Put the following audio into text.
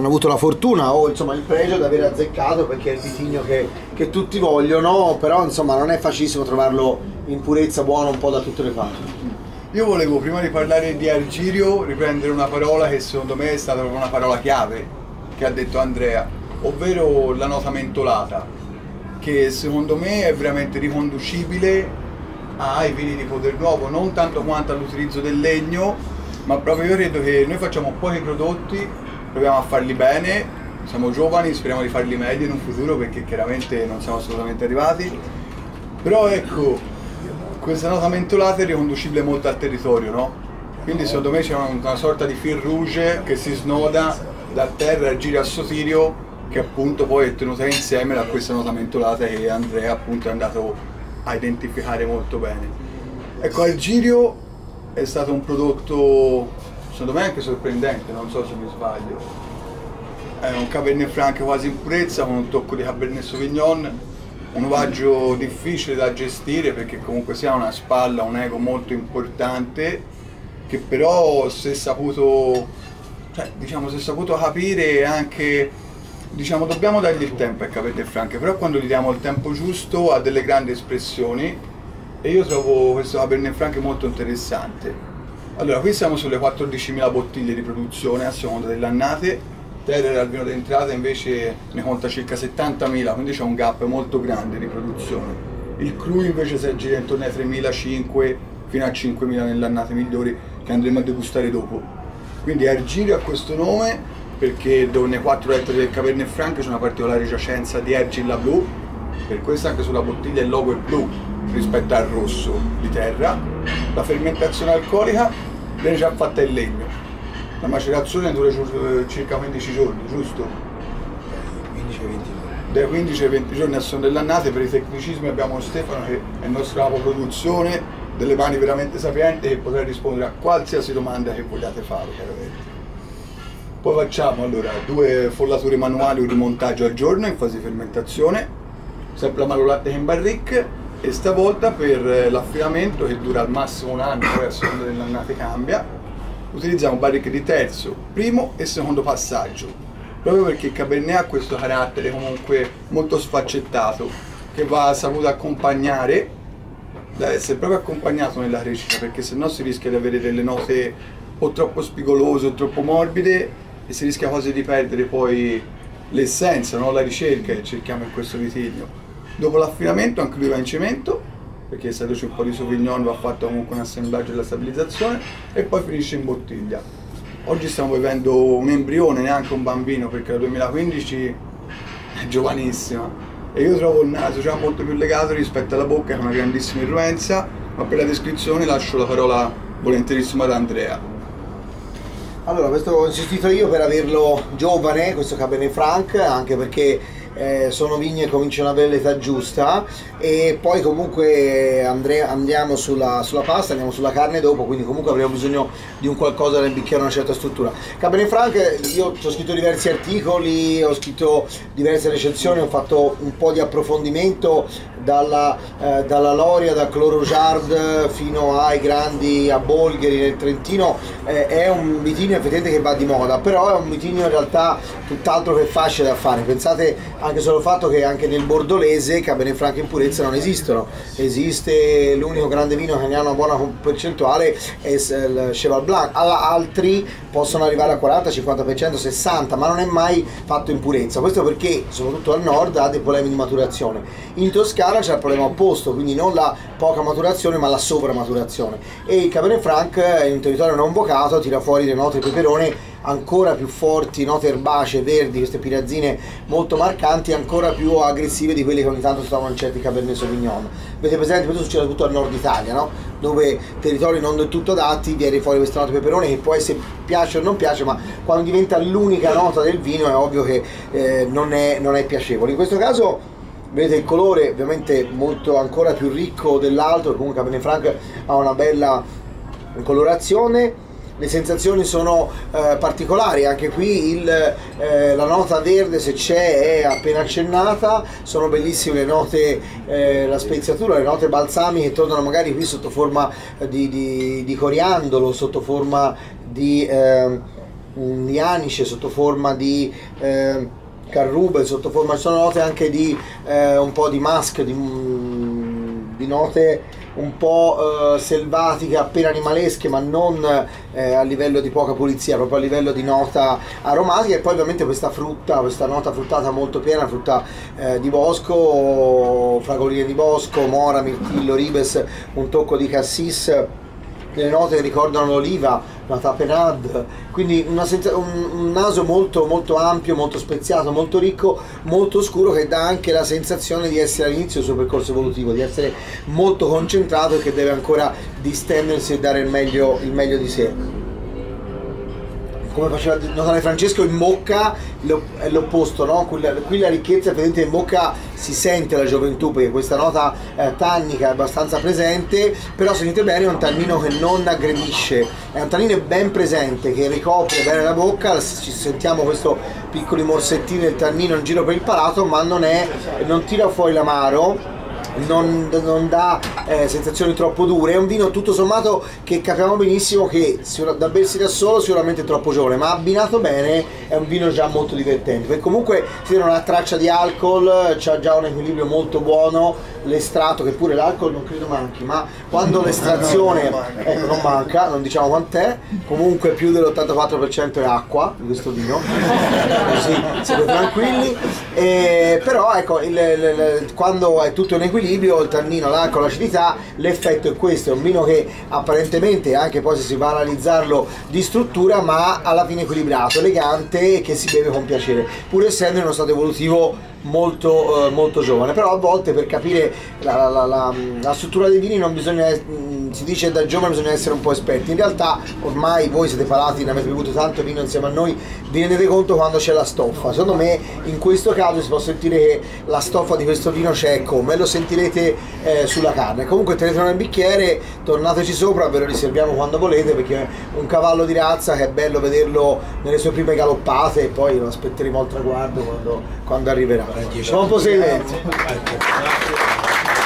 hanno avuto la fortuna o insomma il pregio di aver azzeccato, perché è il vitigno che tutti vogliono, però insomma non è facilissimo trovarlo in purezza buono un po' da tutte le parti. Io volevo, prima di parlare di Argirio, riprendere una parola che secondo me è stata proprio una parola chiave che ha detto Andrea, ovvero la nota mentolata, che secondo me è veramente riconducibile ai vini di Poder Nuovo, non tanto quanto all'utilizzo del legno, ma proprio io credo che noi facciamo pochi prodotti, proviamo a farli bene, siamo giovani, speriamo di farli meglio in un futuro perché chiaramente non siamo assolutamente arrivati, però ecco, questa nota mentolata è riconducibile molto al territorio, no? Quindi secondo me c'è una sorta di fil rouge che si snoda da terra Argirio a Sotirio, che appunto poi è tenuta insieme da questa nota mentolata che Andrea appunto è andato a identificare molto bene. Ecco, Argirio è stato un prodotto secondo me anche sorprendente, non so se mi sbaglio. È un Cabernet Franc quasi in purezza con un tocco di Cabernet Sauvignon, un uvaggio difficile da gestire perché comunque sia una spalla, un ego molto importante, che però si è saputo, diciamo, si è saputo capire anche, diciamo, dobbiamo dargli il tempo ai Cabernet Franc, però quando gli diamo il tempo giusto ha delle grandi espressioni e io trovo questo Cabernet Franc molto interessante. Allora, qui siamo sulle 14.000 bottiglie di produzione a seconda delle annate. Terrer al vino d'entrata invece ne conta circa 70.000, quindi c'è un gap molto grande di produzione. Il cru invece si aggira intorno ai 3.500 fino a 5.000 nelle annate migliori che andremo a degustare dopo. Quindi Argirio ha questo nome perché nei 4 ettari del Cabernet Franc c'è una particolare giacenza di Argilla Blu, per questo anche sulla bottiglia il logo è blu rispetto al rosso di terra. La fermentazione alcolica viene già fatta in legno. La macerazione dura circa 15 giorni, giusto? 15-20 giorni. Dai 15 ai 20 giorni a seconda delle annate. Per i tecnicismi abbiamo Stefano che è il nostro capo produzione, delle mani veramente sapienti, che potrà rispondere a qualsiasi domanda che vogliate fare, chiaramente. Poi facciamo allora 2 follature manuali, un rimontaggio al giorno in fase di fermentazione, sempre la malolatte che in barrique, e stavolta per l'affinamento che dura al massimo un anno, poi a seconda delle annate cambia, utilizziamo barrique di terzo, primo e secondo passaggio, proprio perché il Cabernet ha questo carattere comunque molto sfaccettato, che va saputo accompagnare, deve essere proprio accompagnato nella crescita, perché sennò si rischia di avere delle note o troppo spigolose o troppo morbide e si rischia quasi di perdere poi l'essenza, no? La ricerca che cerchiamo in questo vitigno. Dopo l'affinamento anche lui va in cemento, perché essendoci un po' di Sauvignon va fatto comunque un assemblaggio e la stabilizzazione, e poi finisce in bottiglia. Oggi stiamo bevendo un embrione, neanche un bambino, perché la 2015 è giovanissima e io trovo il naso già molto più legato rispetto alla bocca, che ha una grandissima irruenza, ma per la descrizione lascio la parola volentierissimo ad Andrea. Allora, questo ho insistito io per averlo giovane, questo Cabernet Franc, anche perché sono vigne che cominciano ad avere l'età giusta, e poi comunque andiamo sulla pasta, andiamo sulla carne dopo, quindi comunque avremo bisogno di un qualcosa nel bicchiere, una certa struttura. Cabernet Franc, io ho scritto diversi articoli, ho scritto diverse recensioni, ho fatto un po' di approfondimento dalla Loria, da Clorojard fino ai grandi a Bolgheri nel Trentino. È un vitigno effettivamente che va di moda, però è un vitigno in realtà tutt'altro che facile da fare. Pensate anche solo al fatto che anche nel bordolese Cabernet Franc in purezza non esistono. Esiste l'unico grande vino che ne ha una buona percentuale è il Cheval Blanc, altri possono arrivare a 40, 50%, 60%, ma non è mai fatto in purezza. Questo perché soprattutto al nord ha dei problemi di maturazione. In Toscana c'è il problema opposto, quindi non la poca maturazione ma la sovramaturazione, e il Cabernet Franc in un territorio non vocato tira fuori le note peperone ancora più forti, note erbacee, verdi, queste pirazzine molto marcanti, ancora più aggressive di quelle che ogni tanto si trovano in certi Cabernet Sauvignon. Avete presente, questo succede tutto al nord Italia, no? Dove territori non del tutto adatti viene fuori questa nota peperone che poi se piace o non piace, ma quando diventa l'unica nota del vino è ovvio che non è piacevole. In questo caso vedete il colore ovviamente molto ancora più ricco dell'altro, comunque Cabernet Franc ha una bella colorazione. Le sensazioni sono particolari, anche qui la nota verde, se c'è, è appena accennata. Sono bellissime le note, la speziatura, le note balsamiche che tornano magari qui sotto forma di coriandolo, sotto forma di un Janice sotto forma di Carrubel, sotto forma, ci sono note anche di un po' di musk, di note un po' selvatiche, appena animalesche, ma non a livello di poca pulizia, proprio a livello di nota aromatica. E poi ovviamente questa frutta, questa nota fruttata molto piena, frutta di bosco, fragoline di bosco, mora, mirtillo, ribes, un tocco di cassis, delle note che ricordano l'oliva, la tapenade, quindi un naso molto molto ampio, molto speziato, molto ricco, molto scuro, che dà anche la sensazione di essere all'inizio del suo percorso evolutivo, di essere molto concentrato e che deve ancora distendersi e dare il meglio di sé. Come faceva notare Francesco, in bocca è l'opposto, no? Qui la ricchezza presente in bocca, si sente la gioventù, perché questa nota tannica è abbastanza presente, però sentite bene, è un tannino che non aggredisce, è un tannino ben presente, che ricopre bene la bocca, ci sentiamo questo piccoli morsettini del tannino in giro per il palato, ma non tira fuori l'amaro, non dà sensazioni troppo dure. È un vino tutto sommato che capiamo benissimo che da bersi da solo sicuramente è troppo giovane, ma abbinato bene è un vino già molto divertente, perché comunque si vede una traccia di alcol, c'ha già un equilibrio molto buono, l'estratto, che pure l'alcol non credo manchi, ma quando l'estrazione non manca, non diciamo quant'è, comunque più dell'84% è acqua di questo vino, così siete tranquilli. Però ecco, quando è tutto in equilibrio, il tannino, l'alcol, l'acidità, l'effetto è questo. È un vino che apparentemente, anche poi se si va a analizzarlo di struttura, ma alla fine equilibrato, elegante e che si beve con piacere, pur essendo in uno stato evolutivo molto, molto giovane. Però a volte, per capire la struttura dei vini, non bisogna, si dice da giovane bisogna essere un po' esperti. In realtà ormai voi siete palati, ne avete bevuto tanto vino insieme a noi, vi rendete conto quando c'è la stoffa. Secondo me in questo caso si può sentire che la stoffa di questo vino c'è come, e lo sentirete sulla carne. Comunque tenetelo nel bicchiere, tornateci sopra, ve lo riserviamo quando volete, perché è un cavallo di razza che è bello vederlo nelle sue prime galoppate, e poi lo aspetteremo al traguardo quando arriverà. Buon proseguimento.